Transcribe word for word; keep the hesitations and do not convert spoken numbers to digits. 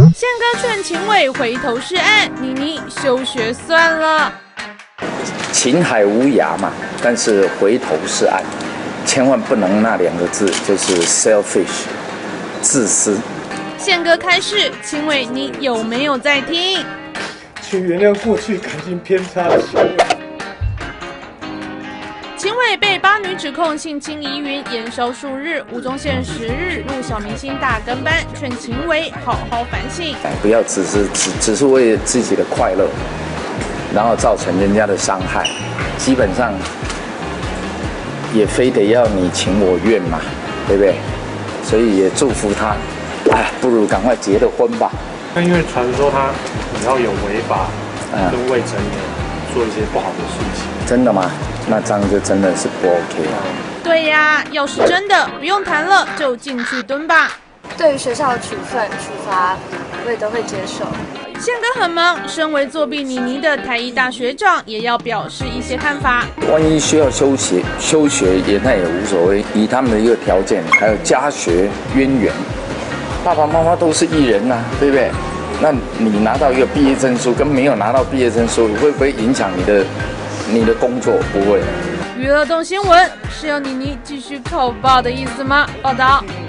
宪哥劝秦伟回头是岸，妮妮休学算了。 情海无涯嘛，但是回头是岸，千万不能那两个字就是 selfish， 自私。 宪哥开示，秦伟你有没有在听？ 请原谅过去感情偏差的行为。 秦伟被八女指控性侵疑云，延烧数日，吴宗宪十日入小明星大跟班，劝秦伟好好反省， 不要只是只只是为自己的快乐，然后造成人家的伤害，基本上也非得要你情我愿嘛，对不对？所以也祝福他，哎，不如赶快结了婚吧。 那因为传说他只要有违法跟未成年做一些不好的事情， 真的吗？那这样就真的是不 OK 了。 对呀，要是真的，不用谈了，就进去蹲吧。 对于学校的处分处罚，我也都会接受。 宪哥很忙，身为作弊妮妮的台医大学长也要表示一些看法。 万一需要休学，休学也那也无所谓，以他们的一个条件，还有家学渊源，爸爸妈妈都是艺人呐、啊，对不对？那你拿到一个毕业证书，跟没有拿到毕业证书，会不会影响你的你的工作？不会。 娱乐动新闻是要妮妮继续口爆的意思吗？报道。